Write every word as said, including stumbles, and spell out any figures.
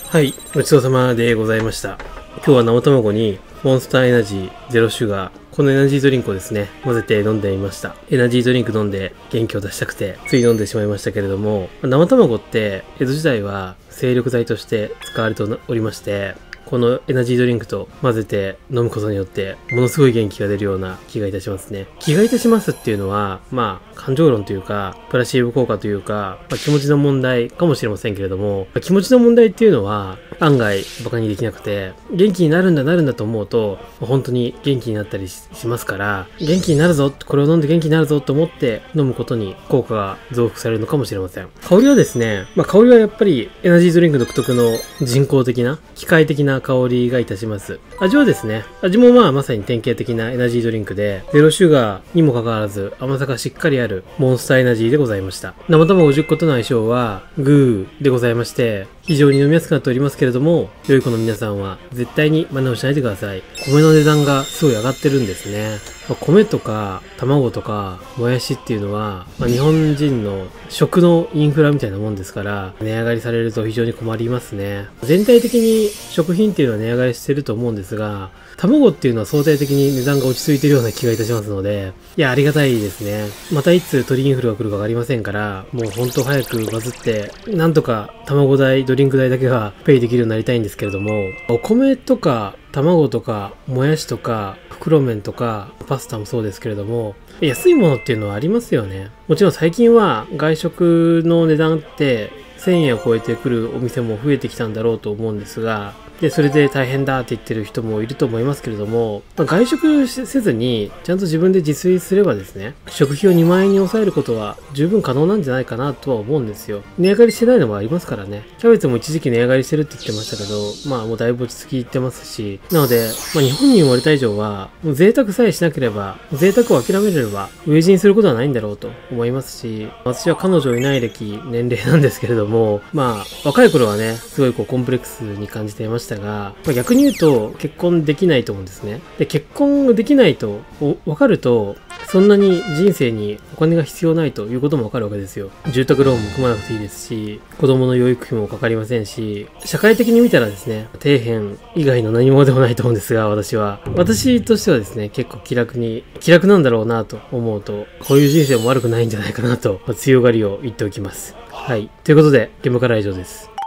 はい、ごちそうさまでございました。今日は生卵にモンスターエナジーゼロシュガー、このエナジードリンクをですね、混ぜて飲んでみました。エナジードリンク飲んで元気を出したくて、つい飲んでしまいましたけれども、生卵って江戸時代は精力剤として使われておりまして、このエナジードリンクと混ぜて飲むことによって、ものすごい元気が出るような気がいたしますね。気がいたしますっていうのは、まあ、感情論というか、プラシーボ効果というか、まあ、気持ちの問題かもしれませんけれども、気持ちの問題っていうのは、案外バカにできなくて、元気になるんだなるんだと思うと、本当に元気になったり し, しますから、元気になるぞ、これを飲んで元気になるぞと思って飲むことに効果が増幅されるのかもしれません。香りはですね、まあ香りはやっぱりエナジードリンク独特の人工的な、機械的な香りがいたします。味はですね、味もまあまさに典型的なエナジードリンクで、ゼロシュガーにもかかわらず甘さがしっかりあるモンスターエナジーでございました。生卵じゅっことの相性はグーでございまして、非常に飲みやすくなっておりますけれども、良い子の皆さんは絶対に真似をしないでください。米の値段がすごい上がってるんですね。まあ、米とか卵とかもやしっていうのは、まあ、日本人の食のインフラみたいなもんですから、値上がりされると非常に困りますね。全体的に食品っていうのは値上がりしてると思うんですが、卵っていうのは相対的に値段が落ち着いているような気がいたしますので、いや、ありがたいですね。またいつ鳥インフルが来るかわかりませんから、もうほんと早くバズって、なんとか卵代、ドリンク代だけはペイできるようになりたいんですけれども、お米とか卵とかもやしとか袋麺とかパスタもそうですけれども、安いものっていうのはありますよね。もちろん最近は外食の値段ってせんえんを超えてくるお店も増えてきたんだろうと思うんですが、で、それで大変だって言ってる人もいると思いますけれども、まあ、外食せずに、ちゃんと自分で自炊すればですね、食費をにまんえんに抑えることは十分可能なんじゃないかなとは思うんですよ。値上がりしてないのもありますからね。キャベツも一時期値上がりしてるって言ってましたけど、まあもうだいぶ落ち着いてますし、なので、まあ日本に生まれた以上は、もう贅沢さえしなければ、贅沢を諦めれば、飢え死にすることはないんだろうと思いますし、私は彼女いない歴、年齢なんですけれども、まあ若い頃はね、すごいこうコンプレックスに感じていましたが、まあ、逆に言うと結婚できないと思うんですね。で、結婚できないと分かると、そんなに人生にお金が必要ないということもわかるわけですよ。住宅ローンも組まなくていいですし、子供の養育費もかかりませんし、社会的に見たらですね、底辺以外の何もでもないと思うんですが、私は。私としてはですね、結構気楽に、気楽なんだろうなと思うと、こういう人生も悪くないんじゃないかなと、強がりを言っておきます。はい。ということで、現場からは以上です。